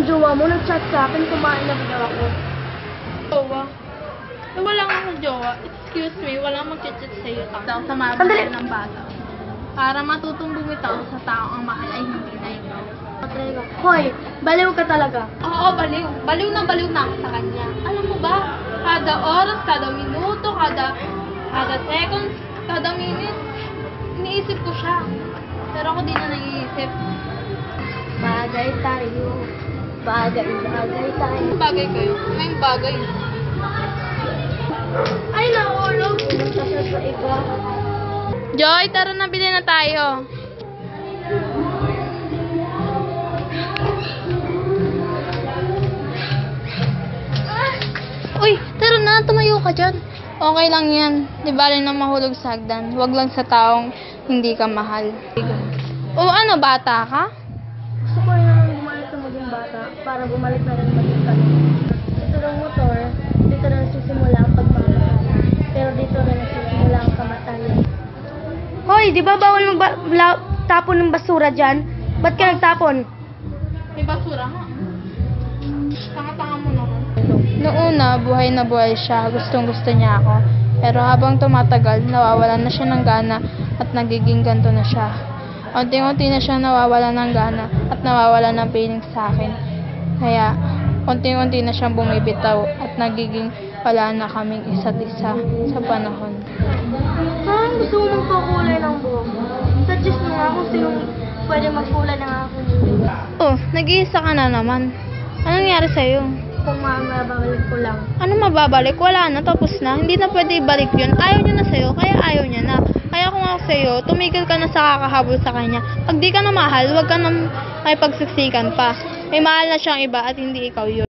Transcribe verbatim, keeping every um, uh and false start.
jowa mo, nag-chat sa akin, kumain na daw ako. Jowa? Eh, wala nga akong jowa. Excuse me, wala mag-chat sa'yo. Daw sa mga Sandali. ng bata. Para matutong bumitaw sa taong ang mahal ay hindi na ikaw. Hoy, baliw ka talaga. Oo, baliw. Baliw na baliw na ako sa kanya. Alam mo ba, kada oras, kada minuto, kada kada seconds, kada minute, iniisip ko siya. Pero ako di na naiisip. Bagay tayo. Bagay, bagay tayo. Bagay kayo. May bagay. Ay, naulog. Nagkasal sa iba. Joy, tara na, bili na tayo. Uy, tara na, tumayo ka dyan. Okay lang yan. Di bali na mahulog sa hagdan. Huwag lang sa taong hindi ka mahal. O ano, bata ka? Gusto ko yung bumalik na maging bata para bumalik na rin maging tanong. Dito ng motor, dito na nagsisimula ang pagmamahal. Pero dito na nagsisimula ang kamatayan. Hoy, di ba bawal magtapon ng basura dyan? Ba't ka nagtapon? May basura nga. Tanga-tanga mo naman. Noong una, buhay na buhay siya. Gustong gusto niya ako. Pero habang tumatagal, nawawalan na siya ng gana at nagiging ganto na siya. Unti-unti na siya nawawalan ng gana at nawawalan ng feeling sa akin. Kaya, unti-unti na siyang bumibitaw at nagiging wala na kaming isa't isa sa panahon. Parang gusto mo magpakulay ng buhok. Suggest mo nga kung sino pwede magkulay ng aking buhok. Oh, nag-iisa ka na naman. Anong nangyari sa'yo? Kung mababalik ko lang. Ano mababalik? Wala na, tapos na. Hindi na pwede ibalik yun. Ayaw niya na sa'yo, kaya ayaw niya na. Kaya kung ako sa'yo, tumigil ka na sa kakahabol sa kanya. Pag di ka na mahal, huwag ka na may pagsiksikan pa. May mahal na siyang iba at hindi ikaw yun.